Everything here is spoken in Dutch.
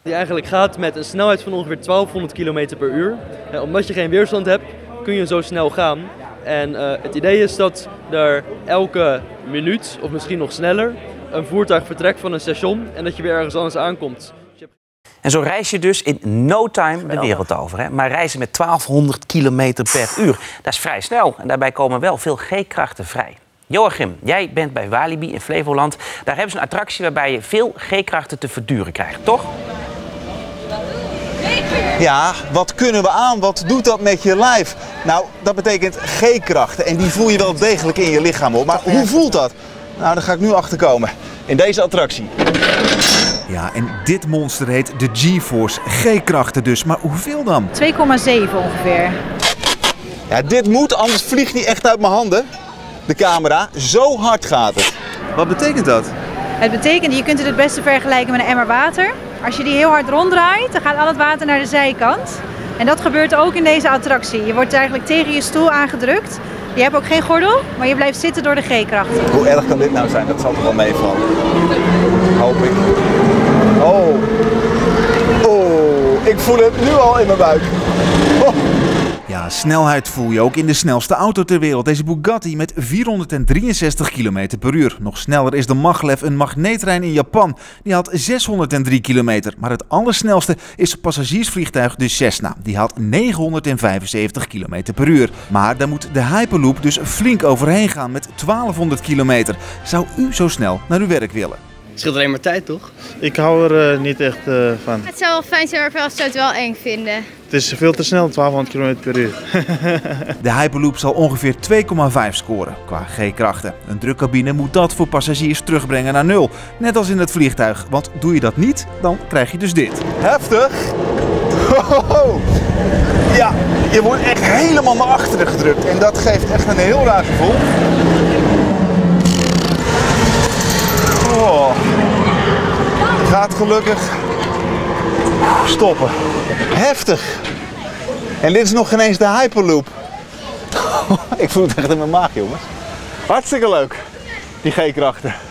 Die eigenlijk gaat met een snelheid van ongeveer 1200 km per uur. Omdat je geen weerstand hebt, kun je zo snel gaan. En het idee is dat er elke minuut, of misschien nog sneller, een voertuig vertrekt van een station en dat je weer ergens anders aankomt. En zo reis je dus in no time de wereld over. Hè? Maar reizen met 1200 km per uur, dat is vrij snel. En daarbij komen wel veel G-krachten vrij. Joachim, jij bent bij Walibi in Flevoland. Daar hebben ze een attractie waarbij je veel G-krachten te verduren krijgt, toch? Ja, wat kunnen we aan? Wat doet dat met je lijf? Nou, dat betekent G-krachten en die voel je wel degelijk in je lichaam op. Maar hoe voelt dat? Nou, daar ga ik nu achter komen. In deze attractie. Ja, en dit monster heet de G-Force. G-krachten dus, maar hoeveel dan? 2,7 ongeveer. Ja, dit moet, anders vliegt die echt uit mijn handen. De camera, zo hard gaat het. Wat betekent dat? Het betekent, je kunt het beste vergelijken met een emmer water. Als je die heel hard ronddraait, dan gaat al het water naar de zijkant. En dat gebeurt ook in deze attractie. Je wordt eigenlijk tegen je stoel aangedrukt. Je hebt ook geen gordel, maar je blijft zitten door de G-krachten. Hoe erg kan dit nou zijn? Dat zal toch wel meevallen. Hoop ik. Oh. Oh, ik voel het nu al in mijn buik. Oh. Ja, snelheid voel je ook in de snelste auto ter wereld. Deze Bugatti met 463 km per uur. Nog sneller is de Maglev, een magneettrein in Japan. Die haalt 603 km. Maar het allersnelste is het passagiersvliegtuig de Cessna. Die haalt 975 km per uur. Maar daar moet de Hyperloop dus flink overheen gaan met 1200 km. Zou u zo snel naar uw werk willen? Het scheelt alleen maar tijd, toch? Ik hou er niet echt van. Het zou wel fijn zijn, maar veel zou het wel eng vinden. Het is veel te snel, 1200 km per uur. De Hyperloop zal ongeveer 2,5 scoren qua G-krachten. Een drukcabine moet dat voor passagiers terugbrengen naar 0. Net als in het vliegtuig, want doe je dat niet, dan krijg je dus dit. Heftig. Ho. Ja, je wordt echt helemaal naar achteren gedrukt en dat geeft echt een heel raar gevoel. Oh. Gaat gelukkig stoppen. Heftig. En dit is nog geen eens de Hyperloop. Ik voel het echt in mijn maag, jongens. Hartstikke leuk, die G-krachten.